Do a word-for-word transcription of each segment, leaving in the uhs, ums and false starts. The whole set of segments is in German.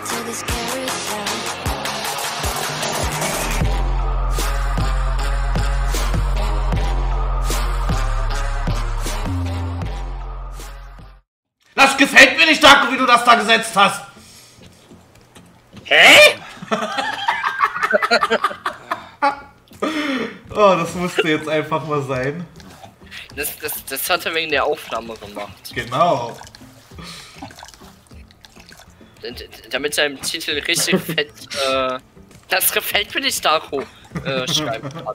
Das gefällt mir nicht, Darko, wie du das da gesetzt hast. Hä? Oh, das musste jetzt einfach mal sein. Das, das, das hat er wegen der Aufnahme gemacht. Genau. Damit er im Titel richtig fett, äh, das gefällt mir nicht, Darko, äh, schreiben kann.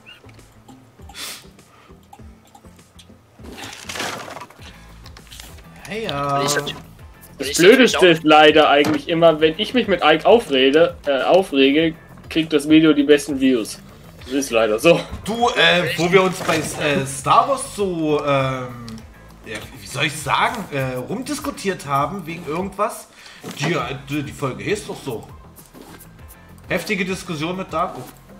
Hey, ja. Ich, das Blödeste ist leider eigentlich immer, wenn ich mich mit Ike aufrede, äh, aufrege, kriegt das Video die besten Views. Das ist leider so. Du, äh, wo wir uns bei äh, Star Wars so, ähm, ja, wie soll ich sagen, äh, rumdiskutiert haben wegen irgendwas. Die, die, die Folge ist doch so. Heftige Diskussion mit Darko.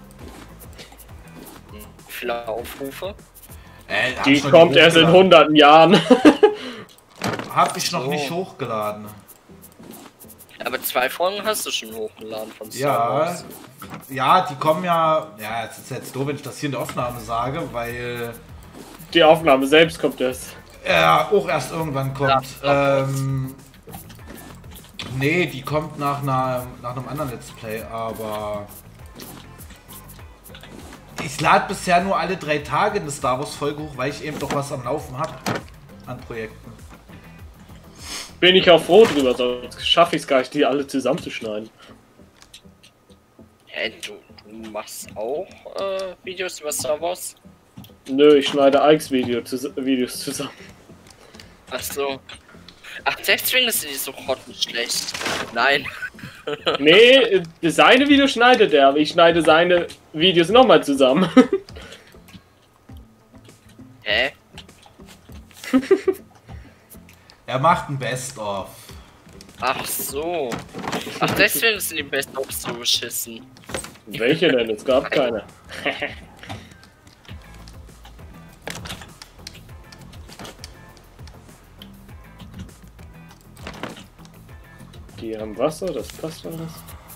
Viele Aufrufe. Äh, die kommt erst in hunderten Jahren. Hab ich noch so. nicht hochgeladen. Aber zwei Folgen hast du schon hochgeladen von Star Ja, Wars. ja, die kommen ja. Ja, es ist jetzt doof, wenn ich das hier in der Aufnahme sage, weil. Die Aufnahme selbst kommt erst. Ja, auch erst irgendwann kommt. Ja, ähm, nee, die kommt nach, einer, nach einem anderen Let's Play, aber. Ich lade bisher nur alle drei Tage eine Star Wars Folge hoch, weil ich eben doch was am Laufen habe an Projekten. Bin ich auch froh drüber, sonst schaffe ich es gar nicht, die alle zusammenzuschneiden. Hä, du, du machst auch äh, Videos über Star Wars? Nö, ich schneide Ikes Video zus Videos zusammen. Ach so. Ach, deswegen ist die so grottenschlecht. Nein. Nee, seine Videos schneidet er, aber ich schneide seine Videos nochmal zusammen. Hä? Er macht ein Best-of. Ach so. Ach, deswegen sind die Best-ofs so beschissen. Welche denn? Es gab keine. Die haben Wasser, das passt alles.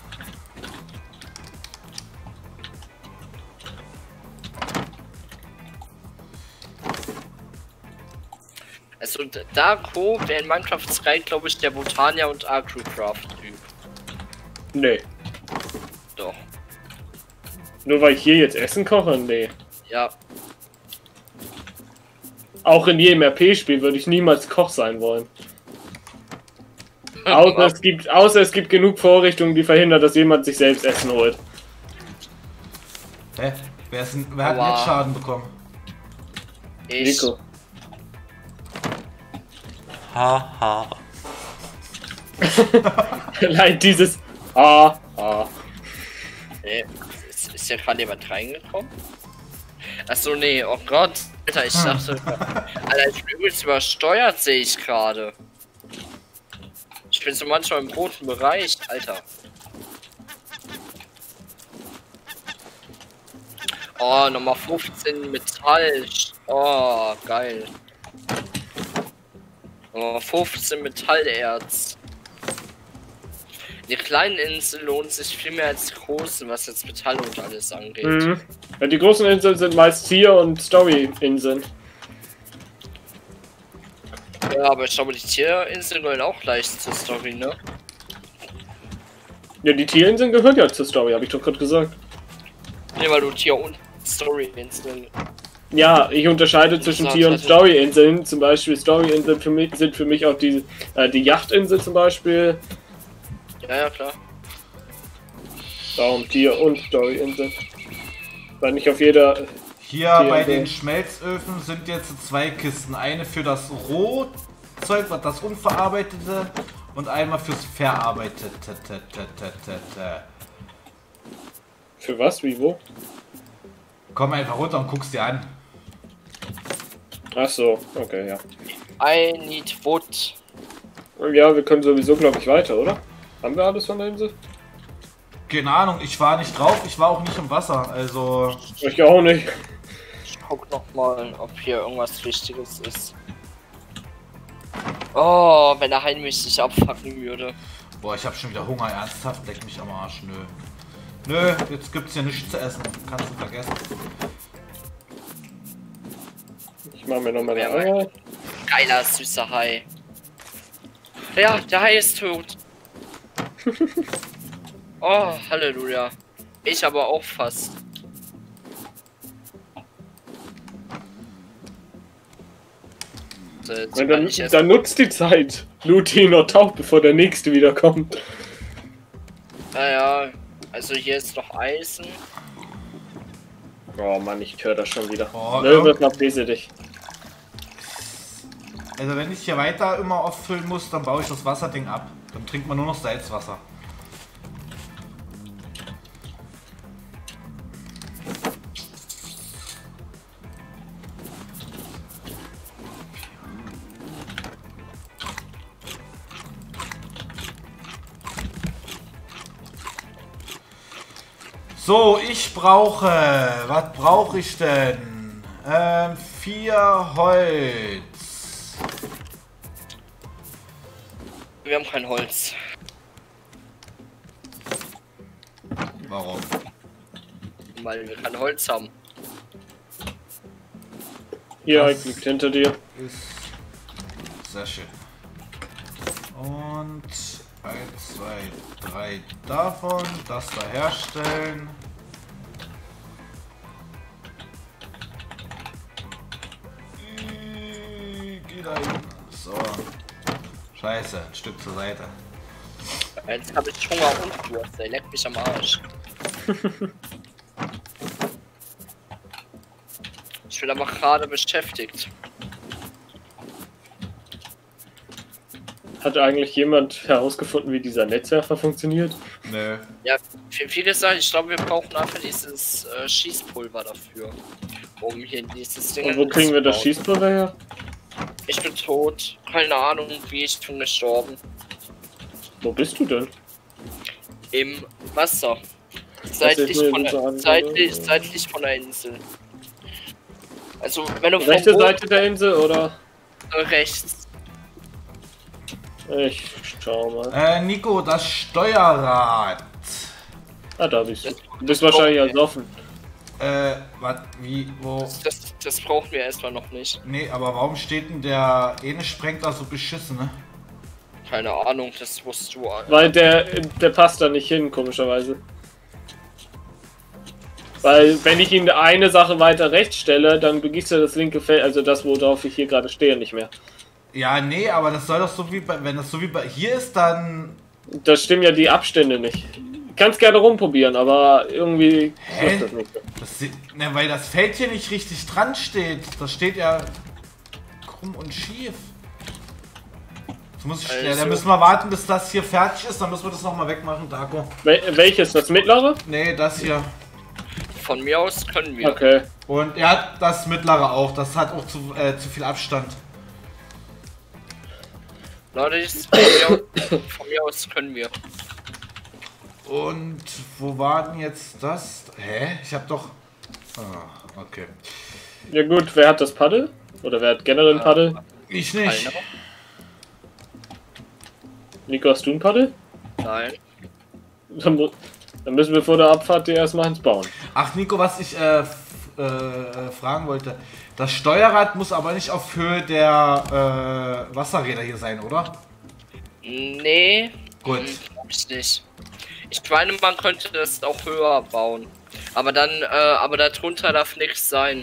Also Darko wäre in Minecraft drei, glaube ich, der Botania und Agrocraft-Typ. Nee. Doch. Nur weil ich hier jetzt Essen koche? Nee. Ja. Auch in jedem R P-Spiel würde ich niemals Koch sein wollen. Außer es, gibt, außer es gibt genug Vorrichtungen, die verhindern, dass jemand sich selbst Essen holt. Hä? Wer, ist ein, wer hat Aua. einen Schaden bekommen? Ich. Nico. Haha. Allein dieses Ah, ah. Nee. Ist, ist ja gerade jemand reingekommen? Achso, nee, oh Gott. Alter, ich dachte. Alter, ich bin übelst übersteuert, sehe ich gerade. Ich bin so manchmal im roten Bereich, Alter. Oh, Nummer fünfzehn Metall. Oh, geil. Oh, fünfzehn Metallerz. Die kleinen Inseln lohnen sich viel mehr als die großen, was jetzt Metall und alles angeht. Mhm. Ja, die großen Inseln sind meist Tier- und Story-Inseln. Ja, aber ich glaube, die Tierinseln gehören auch leicht zur Story, ne? Ja, die Tierinseln gehören ja zur Story, habe ich doch gerade gesagt. Ne, weil du Tier- und Story-Inseln. Ja, ich unterscheide zwischen Tier- und Story-Inseln. Zum Beispiel Story-Inseln für mich sind für mich auch die, äh, die Yachtinsel zum Beispiel. Ja, ja, klar. Darum Tier- und Story-Inseln. Weil nicht auf jeder... Hier Tier bei und den so. Schmelzöfen sind jetzt zwei Kisten. Eine für das Rohzeug, das unverarbeitete, und einmal fürs verarbeitete. Für was? Wie? Wo? Komm einfach runter und guck's dir an. Ach so, okay, ja. I need wood. Ja, wir können sowieso, glaube ich, weiter, oder? Haben wir alles von der Insel? Keine Ahnung, ich war nicht drauf, ich war auch nicht im Wasser, also... Ich auch nicht. Ich guck noch mal, ob hier irgendwas Wichtiges ist. Oh, wenn er heimlich sich abfacken würde. Boah, ich habe schon wieder Hunger, ernsthaft, leck mich am Arsch, nö. Nö, jetzt gibt's hier nichts zu essen, kannst du vergessen. Ich mach mir nochmal Ja, eine Eier. Geiler, süßer Hai. Ja, der Hai ist tot. Oh, Halleluja. Ich aber auch fast. So, jetzt Wenn kann dann, ich erst- dann nutzt die Zeit. Loot ihn noch taucht, bevor der nächste wiederkommt. Naja, also hier ist noch Eisen. Oh Mann, ich höre das schon wieder. Oh, Nö, ja. verpisse dich. Also wenn ich hier weiter immer auffüllen muss, dann baue ich das Wasserding ab. Dann trinkt man nur noch Salzwasser. So, ich brauche, was brauche ich denn? Ähm, vier Holz. Wir haben kein Holz. Warum? Weil wir kein Holz haben. Hier, Das- liegt hinter dir. Ist sehr schön. Und eins, zwei, drei davon. Das da herstellen. Äh, Geh da hin. So. Scheiße, ein Stück zur Seite. Jetzt habe ich Hunger und Durst. Der leckt mich am Arsch. Ich bin aber gerade beschäftigt. Hat eigentlich jemand herausgefunden, wie dieser Netzwerfer funktioniert? Nö. Ja, wie viele sagen, ich glaube, wir brauchen einfach dieses äh, Schießpulver dafür. Um hier dieses Ding. Und wo kriegen wir das bauen. Schießpulver her? Ich bin tot. Keine Ahnung, wie ich bin gestorben. Wo bist du denn? Im Wasser. ist Seitlich eine von, gute der, Antwort. seitlich, seitlich von der Insel. Also, wenn du Rechte von Seite der Insel oder? oben, rechts. Ich schau mal. Äh, Nico, das Steuerrad. Ah, da bist du. Du bist wahrscheinlich ersoffen. Äh, was, wie, wo? Das, das brauchen wir erstmal noch nicht. Nee, aber warum steht denn der Ene sprengt da so beschissen, ne? Keine Ahnung, das musst du. Weil der, der passt da nicht hin, komischerweise. Weil, wenn ich ihn eine Sache weiter rechts stelle, dann begießt er das linke Feld, also das, worauf ich hier gerade stehe, nicht mehr. Ja, nee, aber das soll doch so wie bei, wenn das so wie bei hier ist, dann... Da stimmen ja die Abstände nicht. Kannst gerne rumprobieren, aber irgendwie Hä? ist das nicht so. Das, sieht- ne, weil das Feld hier nicht richtig dran steht. Das steht ja krumm und schief. Jetzt muss ich, ja, Also- dann müssen wir warten, bis das hier fertig ist, dann müssen wir das nochmal wegmachen, Dago. Wel welches? Das mittlere? Nee, das hier. Von mir aus können wir. Okay. Und er hat das mittlere auch, das hat auch zu, äh, zu viel Abstand. Leute, das- von, mir, von mir aus können wir. Und wo war denn jetzt das? Hä? Ich hab doch... Ah, okay. Ja gut, wer hat das Paddel? Oder wer hat generell ein Paddel? Ich nicht. Keiner? Nico, hast du ein Paddel? Nein. Dann, mu- dann müssen wir vor der Abfahrt dir erstmal eins bauen. Ach Nico, was ich äh, f- äh, äh, fragen wollte. Das Steuerrad muss aber nicht auf Höhe der äh, Wasserräder hier sein, oder? Nee. Gut. hm, Glaub ich nicht. Ich meine, man könnte das auch höher bauen. Aber dann, äh, aber darunter darf nichts sein.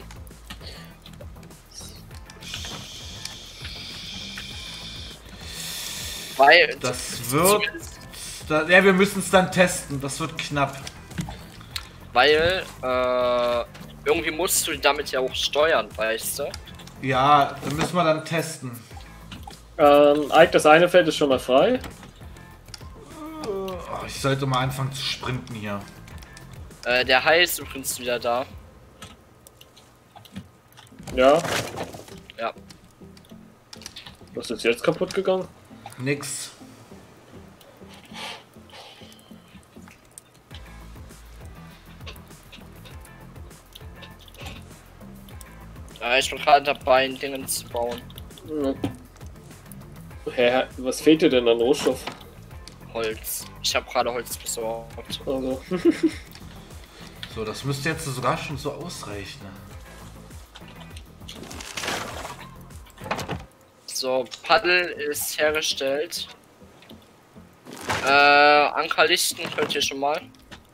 Weil. Das wird... zumindest- Da, ja, wir müssen es dann testen. Das wird knapp. Weil, äh, irgendwie musst du damit ja auch steuern, weißt du? Ja, da müssen wir dann testen. Ähm, Ike, das eine Feld ist schon mal frei. Oh, ich sollte mal anfangen zu sprinten hier. Äh, der Hai ist übrigens wieder da. Ja. Ja. Was ist jetzt kaputt gegangen? Nix. Äh, ich bin gerade dabei, ein Ding zu bauen. Hä, was fehlt dir denn an Rohstoff? Holz. Ich habe gerade Holz besorgt. Also. So, das müsste jetzt sogar schon so ausreichen. So, Paddel ist hergestellt. Äh, Ankerlichten könnt ihr schon mal.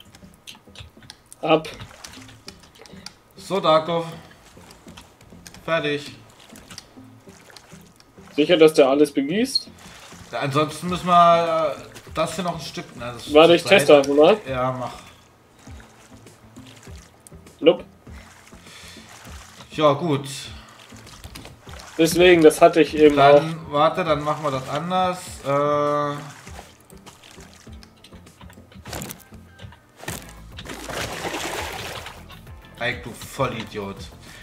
Ab. So, Darkov. Fertig. Sicher, dass der alles begießt? Ja, ansonsten müssen wir äh, das hier noch ein Stück. Ne, das Warte, ich teste einfach mal. Ja, mach. Nope. Ja, gut. Deswegen, das hatte ich eben auch. Dann, warte, dann machen wir das anders. Äh... Ike, du Vollidiot.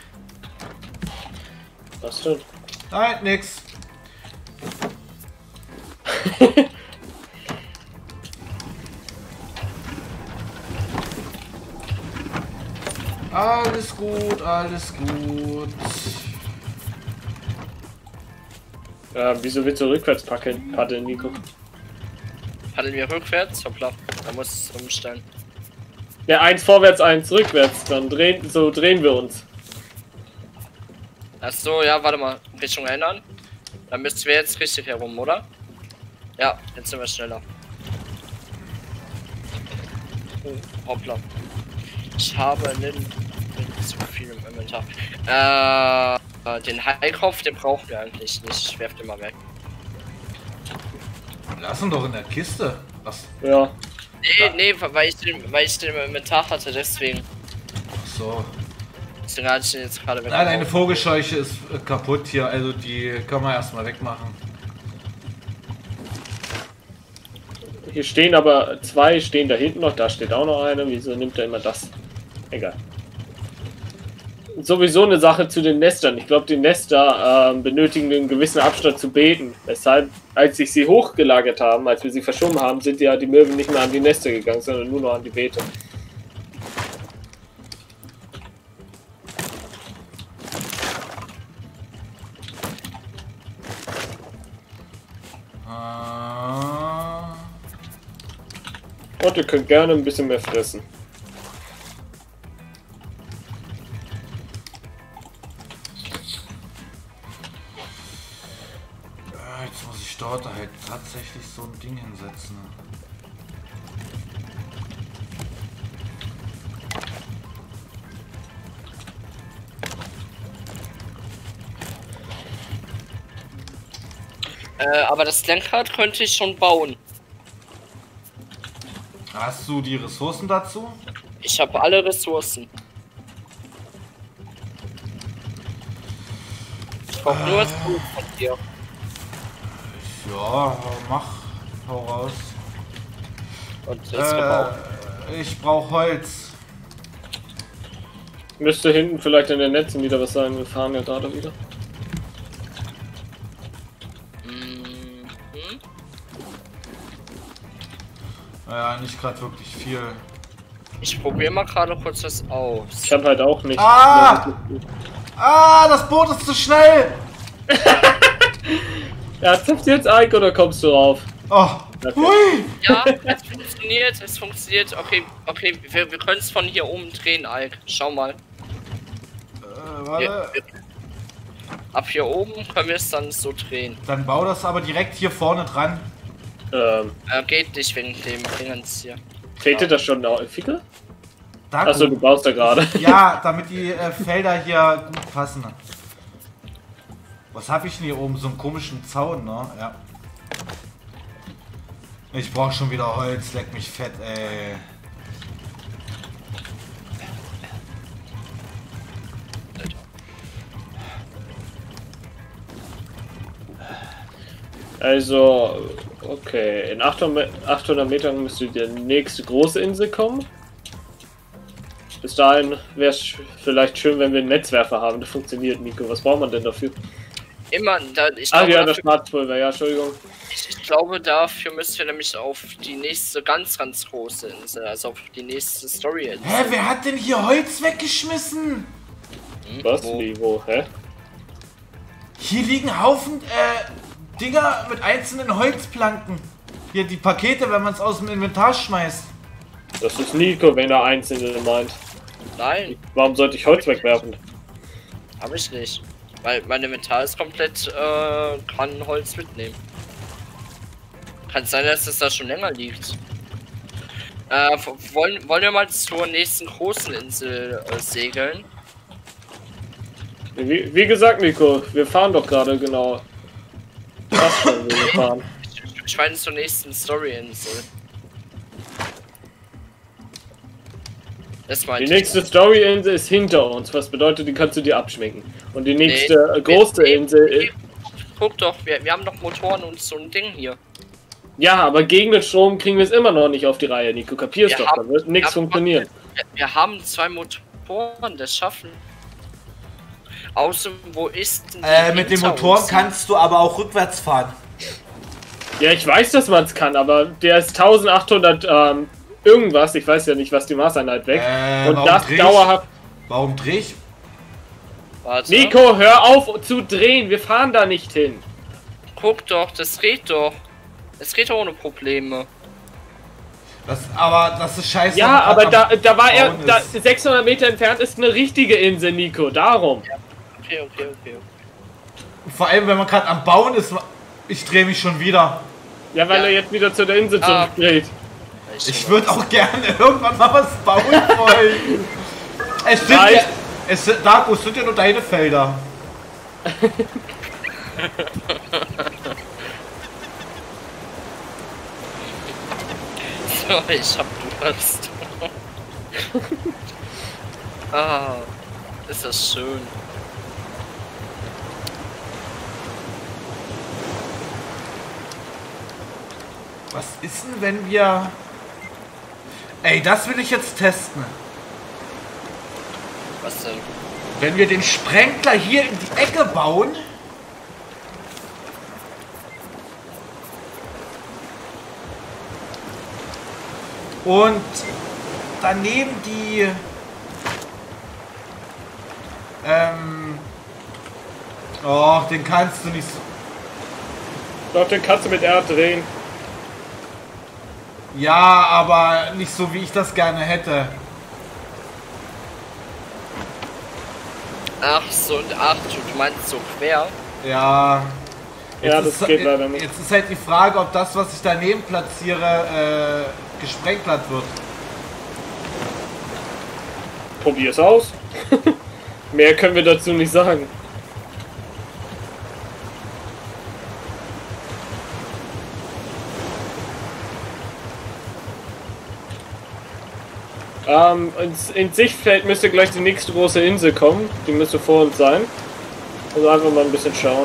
Was denn? Nein, nix. Alles gut, alles gut. Ja, wieso willst du rückwärts packen, paddeln, Nico? Paddeln wir rückwärts? Hoppla, da muss es umstellen. Ja, eins vorwärts, eins rückwärts. Dann drehen, so drehen wir uns. Ach so, ja, warte mal. Richtung ändern. Dann müssten wir jetzt richtig herum, oder? Ja, jetzt sind wir schneller. Oh, hoppla. Ich habe nicht zu viel im Inventar. Äh, den Heikopf, den brauchen wir eigentlich nicht. Ich werf den mal weg. Lass ihn doch in der Kiste. Was? Ja. Nee, nee, weil ich den, weil ich den im Inventar hatte, deswegen. Ach so. Deswegen hatte ich den jetzt gerade weg. Nein, eine Vogelscheuche ist äh, kaputt hier, also die können wir erstmal wegmachen. Hier stehen aber zwei, stehen da hinten noch, da steht auch noch eine. Wieso nimmt er immer das? Egal. Und sowieso eine Sache zu den Nestern. Ich glaube, die Nester äh, benötigen einen gewissen Abstand zu beten. Weshalb, als ich sie hochgelagert haben, als wir sie verschoben haben, sind ja die Möwen nicht mehr an die Nester gegangen, sondern nur noch an die Beete. Ah. Und ihr könnt gerne ein bisschen mehr fressen. Jetzt muss ich dort halt tatsächlich so ein Ding hinsetzen. Äh, aber das Lenkrad könnte ich schon bauen. Hast du die Ressourcen dazu? Ich habe alle Ressourcen. Ich brauche nur das Blut von dir. Ja, mach. Hau raus. Und ist gebaut. Äh, ich brauche Holz. Müsste hinten vielleicht in den Netzen wieder was sein. Wir fahren ja gerade wieder. Mhm. Ja, nicht gerade wirklich viel. Ich probiere mal gerade kurz was aus. Ich habe halt auch nicht. Ah! Ah, das Boot ist zu schnell! Ja, zupft jetzt Ike oder kommst du rauf? Oh, Okay. hui! Ja, es funktioniert, es funktioniert. Okay, okay, wir, wir können es von hier oben drehen, Ike. Schau mal. Äh, warte. Wir, wir, ab hier oben können wir es dann so drehen. Dann bau das aber direkt hier vorne dran. Ähm, Äh, geht nicht wegen dem Dingens hier. tretet das schon da? Ficke? Da Achso, du baust da gerade. Ja, damit die äh, Felder hier gut passen. Was habe ich denn hier oben? So einen komischen Zaun, ne? Ja. Ich brauche schon wieder Holz, leck mich fett, ey. Also, okay, in achthundert Metern müsste die nächste große Insel kommen. Bis dahin wäre es vielleicht schön, wenn wir einen Netzwerfer haben. Das funktioniert, Nico. Was braucht man denn dafür? Immer, da, ich, Ah glaube, ja, das dafür, Schwarzpulver, ja, Entschuldigung. ich, ich glaube, dafür müssen wir nämlich auf die nächste ganz, ganz große Insel, also auf die nächste Story-Insel. Hä, wer hat denn hier Holz weggeschmissen? Hm, Was? wo? Wie, wo, hä? Hier liegen Haufen, äh, Dinger mit einzelnen Holzplanken. Hier die Pakete, wenn man es aus dem Inventar schmeißt. Das ist Nico, wenn er einzelne meint. Nein, Warum sollte ich Holz wegwerfen? habe ich nicht. Weil mein Inventar ist komplett, äh, kann Holz mitnehmen. Kann sein, dass es da schon länger liegt. Äh, wollen, wollen wir mal zur nächsten großen Insel äh, segeln? Wie, wie gesagt, Nico, wir fahren doch gerade genau. Was schon wir fahren? Ich, ich meine zur nächsten Story-Insel. Das Die meinte ich. nächste Story-Insel ist hinter uns, was bedeutet, die kannst du dir abschminken. Und die nächste Nee, äh, große nee, Insel nee. ist... Guck doch, wir, wir haben doch Motoren und so ein Ding hier. Ja, aber gegen den Strom kriegen wir es immer noch nicht auf die Reihe, Nico. Kapierst Wir doch, haben- da wird nichts wir haben- funktionieren. Wir, wir haben zwei Motoren, das schaffen. Außer wo ist denn die Äh, mit den hinter Motoren uns? kannst du aber auch rückwärts fahren. Ja, ich weiß, dass man es kann, aber der ist eintausendachthundert ähm, irgendwas. Ich weiß ja nicht, was die Maßeinheit weg. Äh, Und warum das dreh ich? dauerhaft... Warum dreh ich? Warte. Nico, hör auf zu drehen. Wir fahren da nicht hin. Guck doch, das geht doch. Es geht doch ohne Probleme. Das, aber das ist scheiße. Ja, wenn man aber grad da, am da war er... Bauen Da, ist. sechshundert Meter entfernt ist eine richtige Insel, Nico. Darum. Okay, okay, okay. Vor allem, wenn man gerade am Bauen ist. Ich drehe mich schon wieder. Ja, weil Ja. er jetzt wieder zu der Insel Ah. zurückdreht. Ich würde auch gerne irgendwann mal was bauen wollen. Es sind Nein. ja, es sind, Darko, es sind ja nur deine Felder. So, ich hab Durst. Ah, ist das schön. Was ist denn, wenn wir... Ey, das will ich jetzt testen. Was denn? Wenn wir den Sprenkler hier in die Ecke bauen... Und daneben die... Ähm... Oh, den kannst du nicht so... Doch, den kannst du mit R drehen. Ja, aber nicht so, wie ich das gerne hätte. Ach so, ach du, du meinst so quer? Ja. Ja, Jetzt das ist, geht leider nicht. Jetzt ist halt die Frage, ob das, was ich daneben platziere, äh, gesprenklert wird. Probier's aus. Mehr können wir dazu nicht sagen. Ähm, ins, ins Sichtfeld müsste gleich die nächste große Insel kommen. Die müsste vor uns sein. Also einfach mal ein bisschen schauen.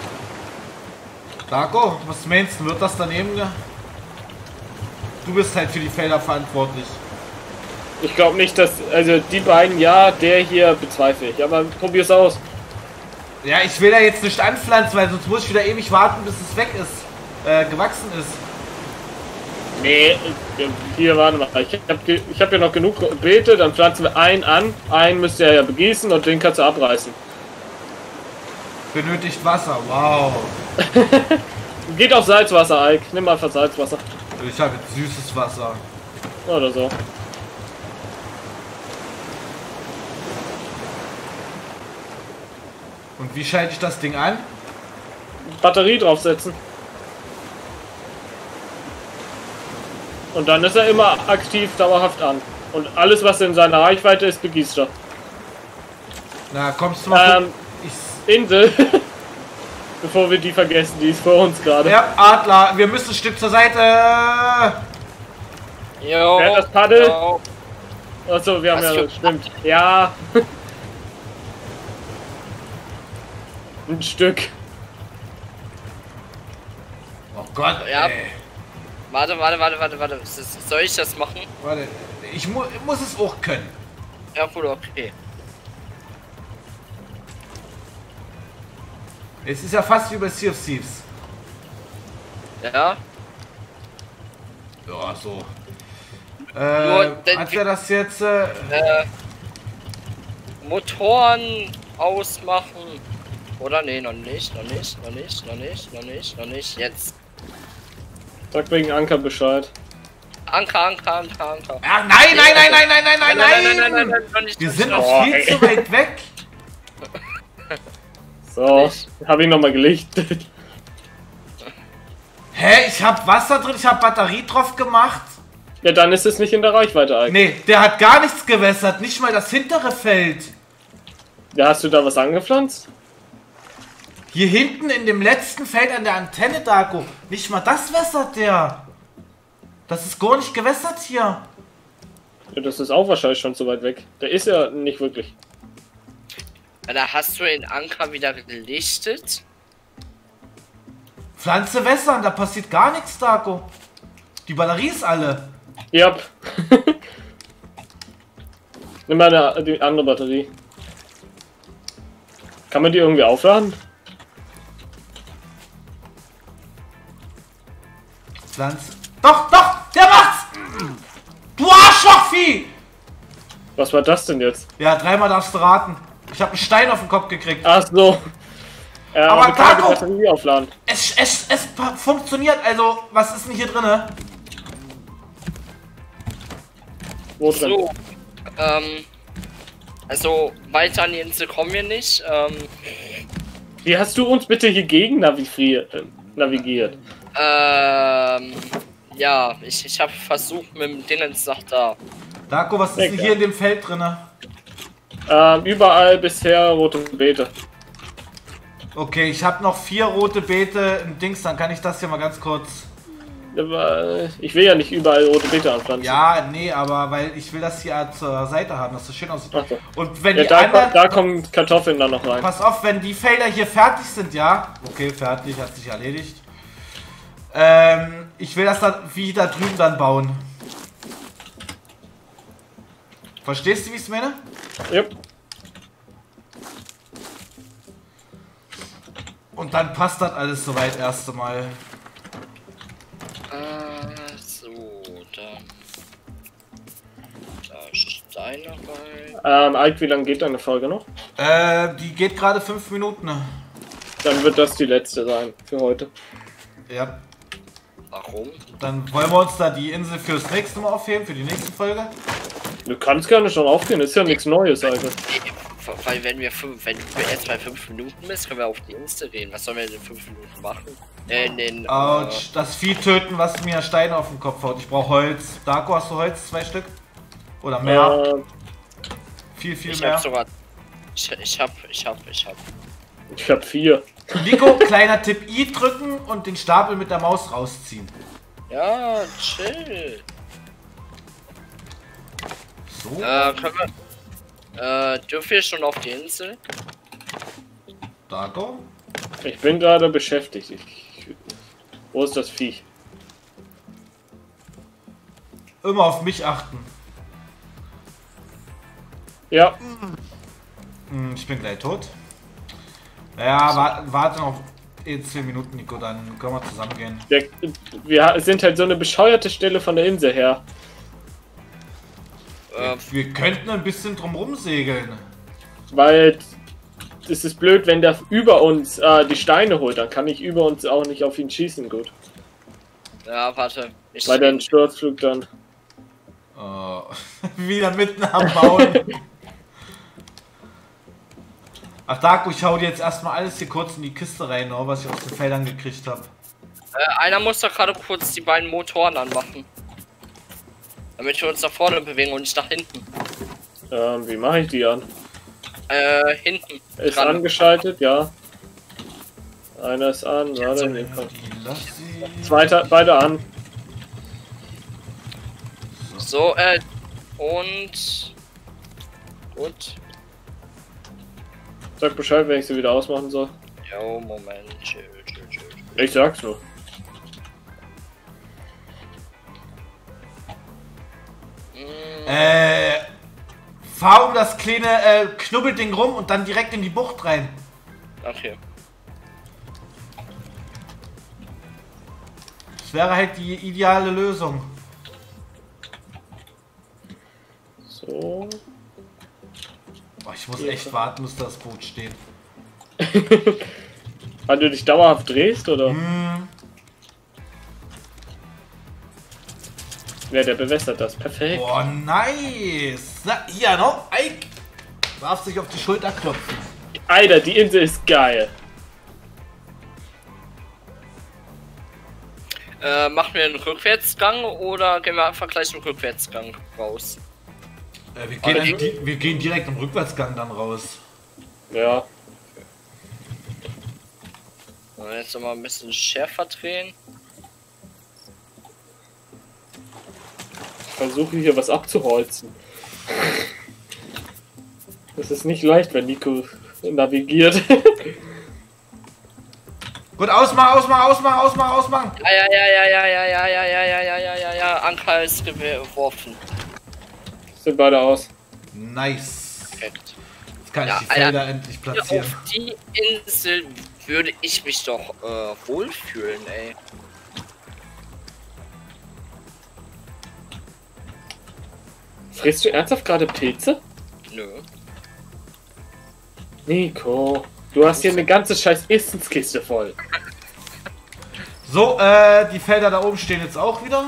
Darko, was meinst du? Wird das daneben? ge- Du bist halt für die Felder verantwortlich. Ich glaube nicht, dass... Also die beiden, ja, der hier bezweifle ich. Aber probier's aus. Ja, ich will da jetzt nicht anpflanzen, weil sonst muss ich wieder ewig warten, bis es weg ist. Äh, gewachsen ist. Nee, hier, warte mal. Ich habe ich hab ja noch genug Beete, dann pflanzen wir einen an. Einen müsst ihr ja begießen und den kannst du abreißen. Benötigt Wasser, wow. Geht auf Salzwasser, Ike. Nimm einfach Salzwasser. Ich habe jetzt süßes Wasser. Oder so. Und wie schalte ich das Ding an? Batterie draufsetzen. Und dann ist er immer aktiv, dauerhaft an. Und alles, was in seiner Reichweite ist, begießt er. Na, kommst du mal Ähm, ich, Insel. Bevor wir die vergessen, die ist vor uns gerade. Ja, Adler, wir müssen ein Stück zur Seite. Jo. Wer hat das Paddel? Jo. Achso, wir haben Was ja, für- stimmt. Ja. Ein Stück. Oh Gott, Ja. ey. Warte, warte, warte, warte, warte. Soll ich das machen? Warte, ich mu muss es auch können. Ja, gut, okay. Es ist ja fast wie bei Sea of Thieves. Ja. Ja, so. Nur, Äh, denn- hat er das jetzt? Äh, Äh, Motoren ausmachen. Oder nee, noch nicht, noch nicht, noch nicht, noch nicht, noch nicht, noch nicht. Jetzt. Sag wegen Anker Bescheid. Anker, Anker, Anker, Anker. Ah, nein, nein, nein, nein, nein, nein, nein, nein, nein, nein, nein, nein, nicht Wir das sind Schloss. noch Oh, viel ey. zu weit weg. So, habe ich nochmal gelichtet. Hä, ich hab Wasser drin, ich hab Batterie drauf gemacht. Ja, dann ist es nicht in der Reichweite eigentlich. Nee, der hat gar nichts gewässert, nicht mal das hintere Feld. Ja, hast du da was angepflanzt? Hier hinten in dem letzten Feld an der Antenne, Dago. Nicht mal das wässert der. Das ist gar nicht gewässert hier. Ja, das ist auch wahrscheinlich schon so weit weg. Der ist ja nicht wirklich. Da hast du den Anker wieder gelichtet. Pflanze wässern, da passiert gar nichts, Dago. Die Batterie ist alle. Ja. Nimm mal eine, die andere Batterie. Kann man die irgendwie aufladen? Pflanze. Doch, doch, der macht's! Du Arschlochvieh! Was war das denn jetzt? Ja, dreimal darfst du raten. Ich habe einen Stein auf den Kopf gekriegt. Ach so. Ja, Aber aber kann man die Taco- Batterie aufladen. Es, es, es pa- funktioniert. Also, was ist denn hier drinne? Wo drin? So. Ähm. Also, weiter an die Insel kommen wir nicht. Ähm. Wie hast du uns bitte hier gegen navigiert? Äh, navigiert? Ähm. Ja, ich, ich habe versucht mit dem Dingens nach da. Dago, was ist denn Lecker. hier in dem Feld drinne? Ähm, überall bisher rote Beete. Okay, ich habe noch vier rote Beete im Dings, dann kann ich das hier mal ganz kurz... Aber ich will ja nicht überall rote Beete anpflanzen. Ja, nee, aber weil ich will das hier zur Seite haben, dass das schön aussieht. Ach so. Und wenn Ja, die da, anderen... da kommen Kartoffeln dann noch rein. Pass auf, wenn die Felder hier fertig sind, ja? Okay, fertig, hat sich erledigt. Ähm, ich will das dann wie da drüben dann bauen. Verstehst du, wie ich es meine? Yep. Und dann passt das alles soweit erst einmal. Äh, so, da. Da Steine rein. Ähm, Ike, wie lange geht deine Folge noch? Äh, die geht gerade fünf Minuten. Dann wird das die letzte sein für heute. Ja, Warum? dann wollen wir uns da die Insel fürs nächste Mal aufheben, für die nächste Folge. Du kannst gerne schon aufgehen, ist ja nichts Neues eigentlich. Weil wenn wir fünf, wenn wir jetzt bei fünf Minuten bist, können wir auf die Insel reden. Was sollen wir in fünf Minuten machen? Äh, in den. Autsch, das Vieh töten, was mir Steine auf den Kopf haut. Ich brauche Holz. Darko, hast du Holz? Zwei Stück? Oder mehr? Äh, viel, viel ich mehr. hab sogar. Ich, ich hab, ich hab, ich hab. ich hab vier. Nico, kleiner Tipp, I drücken und den Stapel mit der Maus rausziehen. Ja, chill. So. Äh, können wir. Äh, dürfen wir schon auf die Insel? Darko? Ich bin gerade beschäftigt. Ich, wo ist das Viech? Immer auf mich achten. Ja, Hm, ich bin gleich tot. Naja, wa warte noch eh zehn Minuten, Nico, dann können wir zusammen gehen. der, wir sind halt so eine bescheuerte Stelle von der Insel her. Äh, Wir könnten ein bisschen drumrum segeln. Weil es ist blöd, wenn der über uns äh, die Steine holt, dann kann ich über uns auch nicht auf ihn schießen, gut. ja, warte. Ich, Weil der ein Sturzflug dann. Oh, wieder mitten am Bauen. Ach, Darko, ich hau dir jetzt erstmal alles hier kurz in die Kiste rein, oh, was ich aus den Feldern gekriegt habe. äh, einer muss doch gerade kurz die beiden Motoren anmachen. Damit wir uns nach vorne bewegen und nicht nach hinten. Ähm, wie mache ich die an? Äh, hinten. Ist dran. angeschaltet, ja. Einer ist an, warte, nee, komm. Die lass sie. Zweiter, beide an. So, äh, und. Gut. Sag Bescheid, wenn ich sie wieder ausmachen soll. Jo, Moment. Chill, chill, chill. Ich sag's nur. Mm, Äh, fahr um das kleine äh, Knubbelding rum und dann direkt in die Bucht rein. okay. Das wäre halt die ideale Lösung. So. Boah, ich muss echt warten, bis das Boot steht. Weil du dich dauerhaft drehst, oder? Hm. Wer, der bewässert das. Perfekt. Boah, nice. Na, hier, no? Ike darf sich auf die Schulter klopfen. Alter, die Insel ist geil. Äh, machen wir einen Rückwärtsgang oder gehen wir einfach gleich im Rückwärtsgang raus? Äh, wir, gehen dann, di wir gehen direkt im Rückwärtsgang dann raus. Ja. So, jetzt nochmal ein bisschen schärfer drehen. Ich versuche hier was abzuholzen. Das ist nicht leicht, wenn Nico navigiert. Gut, ausmachen, ausmachen, ausmachen, ausmachen, ausmachen. Ja, ja, ja, ja, ja, ja, ja, ja, ja, ja, ja, ja, ja, Anker ist geworfen. Sind beide aus. Nice. Perfekt. Jetzt kann Ja, ich die Felder Alter, endlich hier platzieren. auf die Insel würde ich mich doch äh, wohlfühlen, ey. Frisst du ernsthaft gerade Pilze? Nö. Nico, du hast hier eine ganze scheiß Essenskiste voll. So, äh, die Felder da oben stehen jetzt auch wieder.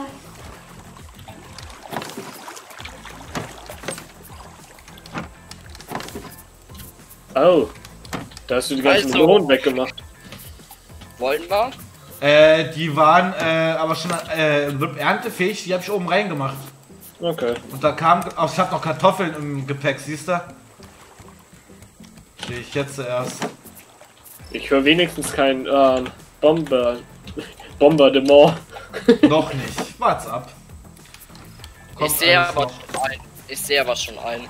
Oh, da hast du die ganzen Also. Melonen weggemacht. Wollen wir? Äh, die waren äh, aber schon äh, erntefähig, die habe ich oben reingemacht. Okay. Und da kam, auch ich habe noch Kartoffeln im Gepäck, siehst du? Sehe ich jetzt erst. Ich höre wenigstens kein ähm, Bomber Bombardement. Noch nicht. Wart's ab. Kommt Ich sehe alles aber noch. schon ein. Ich sehe aber schon ein.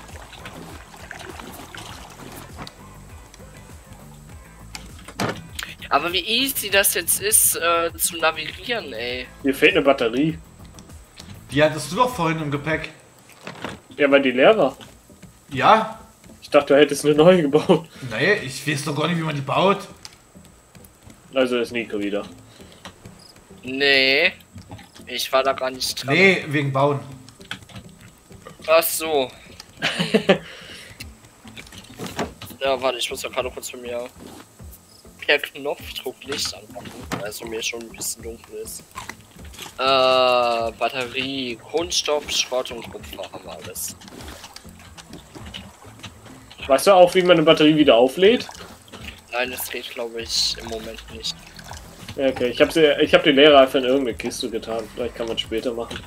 Aber wie easy das jetzt ist, äh, zu navigieren, ey. Mir fehlt eine Batterie. Die hattest du doch vorhin im Gepäck. Ja, weil die leer war. Ja? Ich dachte, du hättest eine neue gebaut. Nee, ich weiß doch gar nicht, wie man die baut. Also ist Nico wieder. Nee. Ich war da gar nicht dran. Nee, wegen Bauen. Ach so. Ja, warte, ich muss ja gerade kurz für mir per Knopfdruck Licht anmachen, also mir schon ein bisschen dunkel ist. Äh, Batterie, Grundstoff, Schrott und Kupfer haben wir alles. Weißt du auch, wie man eine Batterie wieder auflädt? Nein, das geht glaube ich im Moment nicht. Ja, okay, ich habe sie, ich habe die Leere einfach in irgendeine Kiste getan. Vielleicht kann man später machen.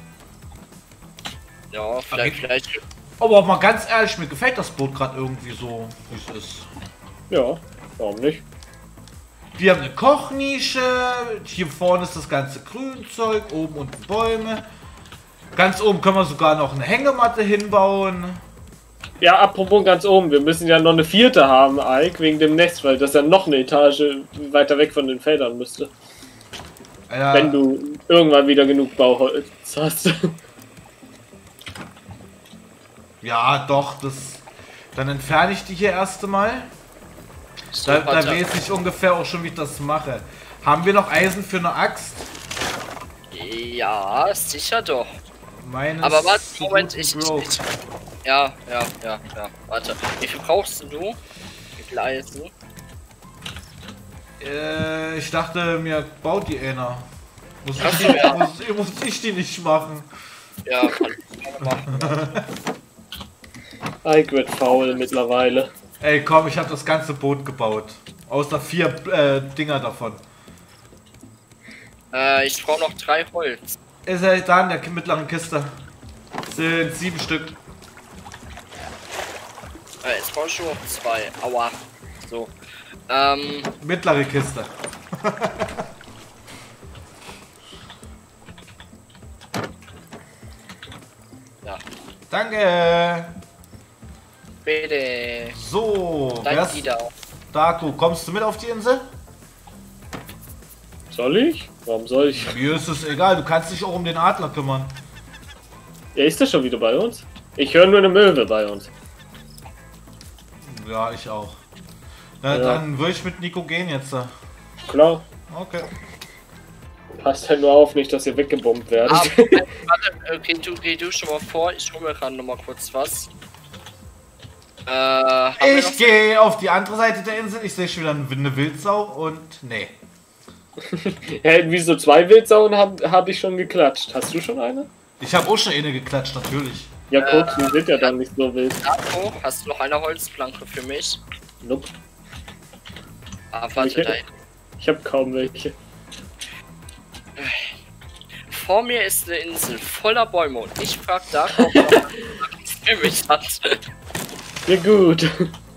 Ja, vielleicht, Okay. vielleicht. Aber mal ganz ehrlich, mir gefällt das Boot gerade irgendwie so, wie es ist. Ja, warum nicht? Wir haben eine Kochnische, hier vorne ist das ganze Grünzeug, oben unten Bäume. Ganz oben können wir sogar noch eine Hängematte hinbauen. Ja, apropos ganz oben, wir müssen ja noch eine vierte haben, Ike, wegen dem Nest, weil das ja noch eine Etage weiter weg von den Feldern müsste. Ja, Wenn du irgendwann wieder genug Bauholz hast. ja doch, das. Dann entferne ich die hier erst einmal. So, Da, da warte. weiß ich ungefähr auch schon, wie ich das mache. Haben wir noch Eisen für eine Axt? Ja, sicher doch. Meine Aber warte, ist so Moment, gut wie ich, broke. ich. Ja, ja, ja, ja. Warte. Wie viel brauchst du? Wie viel Eisen? Äh, ich dachte, mir baut die einer. Muss ich, Ach so, die, ja. muss, muss ich die nicht machen. Ja, kann ich gerne machen. Ike wird faul mittlerweile. Ey, komm, ich habe das ganze Boot gebaut. Außer vier äh, Dinger davon. Äh, ich brauche noch drei Holz. Ist er da in der mittleren Kiste? Sind sieben Stück. Äh, jetzt brauche ich nur noch zwei. Aua. So. Ähm, Mittlere Kiste. ja. Danke. Bitte. So, wer Danke ist wieder. Daku, kommst du mit auf die Insel? Soll ich? Warum soll ich? Mir ist es egal, du kannst dich auch um den Adler kümmern. Ja, ist der schon wieder bei uns? Ich höre nur eine Möwe bei uns. Ja, ich auch. Ja, Ja. Dann würde ich mit Nico gehen jetzt. Klar. Okay. Passt halt nur auf, nicht, dass ihr weggebombt werdet. Ah, warte, äh, geh, du, geh du schon mal vor. Ich hole mir gerade noch mal kurz was. Äh, haben wir noch- Ich gehe auf die andere Seite der Insel. Ich sehe schon wieder eine Wildsau und nee. Ja, wie so zwei Wildsauen habe hab ich schon geklatscht. Hast du schon eine? Ich habe auch schon eine geklatscht, natürlich. Ja, guck, die sind ja dann nicht so wild. Marco, hast du noch eine Holzplanke für mich? Nope. Ah, warte, Ich- da. Ich habe kaum welche. Vor mir ist eine Insel voller Bäume und ich frag da, ob er noch für mich hat. Ja, gut.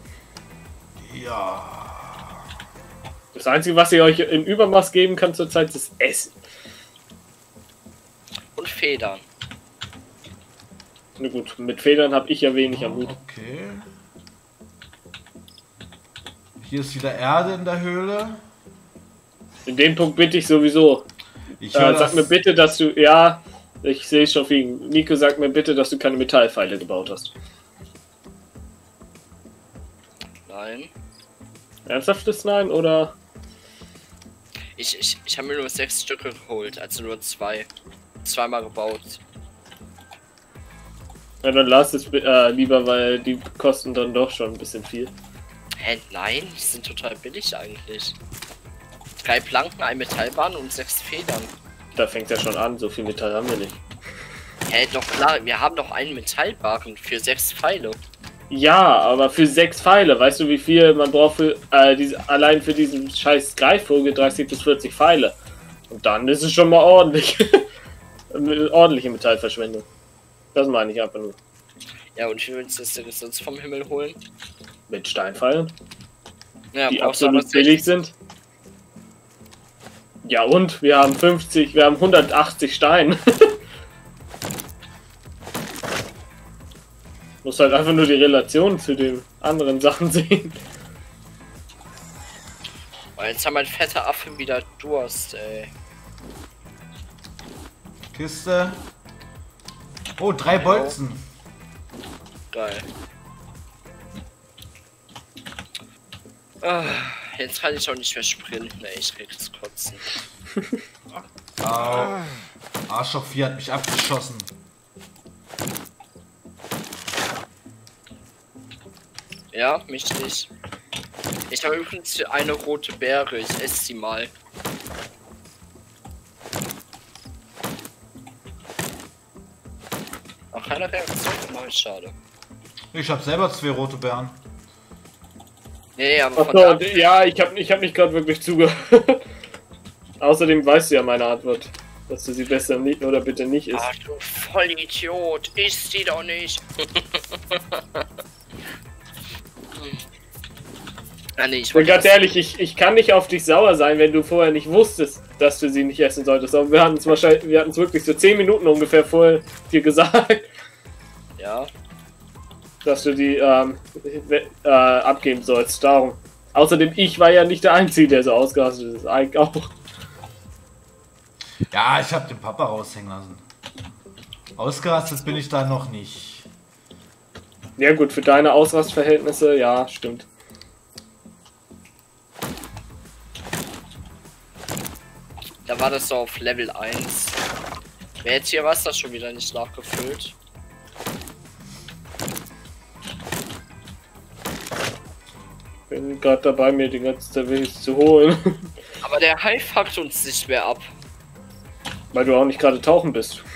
Ja. Das Einzige, was ich euch im Übermaß geben kann zurzeit, ist Essen. Und Federn. Na gut, mit Federn habe ich ja wenig am Hut. Okay. Hier ist wieder Erde in der Höhle. In dem Punkt bitte ich sowieso. Ich Äh, höre sag das- mir bitte, dass du. Ja, ich sehe schon fliegen. Nico, sag mir bitte, dass du keine Metallpfeile gebaut hast. Nein. Ernsthaftes Nein oder? Ich, ich, ich habe mir nur sechs Stücke geholt, also nur zwei. Zweimal gebaut. Ja, dann lass es äh, lieber, weil die kosten dann doch schon ein bisschen viel. Hä, nein, die sind total billig eigentlich. Drei Planken, ein Metallbahn und sechs Federn. Da fängt ja schon an, so viel Metall haben wir nicht. Hä, doch klar, wir haben doch einen Metallbarren für sechs Pfeile. Ja, aber für sechs Pfeile, weißt du, wie viel man braucht für äh, diese, allein für diesen scheiß Greifvogel dreißig bis vierzig Pfeile. Und dann ist es schon mal ordentlich. Eine ordentliche Metallverschwendung. Das meine ich einfach nur. Ja, und wie willst du das denn sonst vom Himmel holen? Mit Steinpfeilen, Ja, die brauchst du aber absolut billig sind. Ja und? Wir haben fünfzig, wir haben hundertachtzig Steine. Muss halt einfach nur die Relation zu den anderen Sachen sehen. Weil jetzt haben mein fetter Affe wieder Durst, ey. Kiste. Oh, drei Bolzen. Geil. Ah, jetzt kann ich auch nicht mehr sprinten, ey. Ich krieg's kotzen. Au. Arschloch vier hat mich abgeschossen. Ja, mich nicht. Ich habe übrigens eine rote Beere. Ich esse sie mal. Auch keine Reaktion mal, schade. Ich habe selber zwei rote Beeren. Nee, aber von Achso, da, ja, ich habe ich hab nicht gerade wirklich zugehört. Außerdem weißt du ja meine Antwort. Dass du sie besser nicht oder bitte nicht isst. Ach du Vollidiot, isst sie doch nicht. Ah, nee, ich Und wollte ganz das- ehrlich, ich, ich kann nicht auf dich sauer sein, wenn du vorher nicht wusstest, dass du sie nicht essen solltest. Aber wir hatten es wahrscheinlich, wir hatten es wirklich so zehn Minuten ungefähr vorher dir gesagt, Ja, dass du die ähm, we- äh, abgeben sollst. Darum. Außerdem, ich war ja nicht der Einzige, der so ausgerastet ist. Eigentlich auch. Ja, ich habe den Papa raushängen lassen. Ausgerastet bin ich da noch nicht. Ja gut, für deine Ausrastverhältnisse, ja, stimmt. da war das so auf Level eins. Wer jetzt hier was, das schon wieder nicht nachgefüllt? Bin gerade dabei, mir den ganzen Service zu holen. Aber der Hai fuckt uns nicht mehr ab. Weil du auch nicht gerade tauchen bist.